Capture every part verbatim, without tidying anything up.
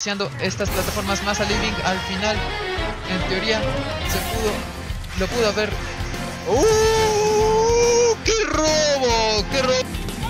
estas plataformas más a living al final. En teoría se pudo, lo pudo haber. ¡Uh! ¡Qué robo! ¡Qué robo!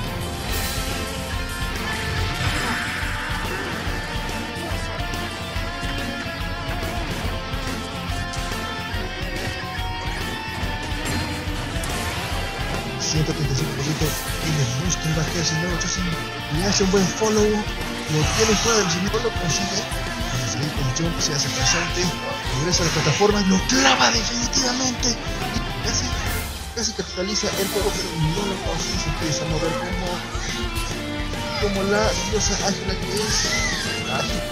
ciento treinta y cinco por ciento y le busca el bajeo sin nuevo ochocientos, le hace un buen follow, lo tiene fuera del señor, lo consigue. Desde ahí el jump se hace presente, regresa a la plataforma, lo clava definitivamente y casi, casi capitaliza el juego, pero no lo consigue. Se empieza a mover como, como la diosa ágila que es. Ágil.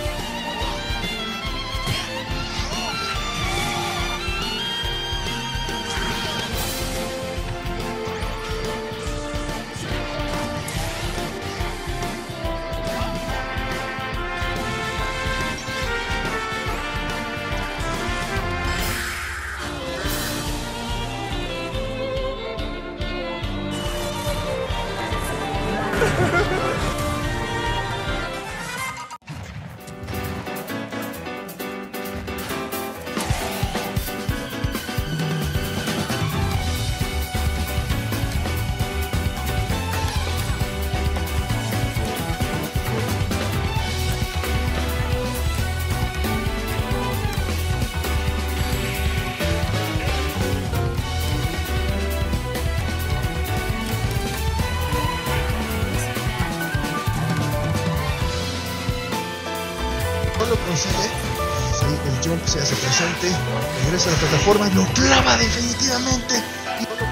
Lo consigue. Desde ahí el jump se hace presente, regresa a la plataforma, lo clava definitivamente y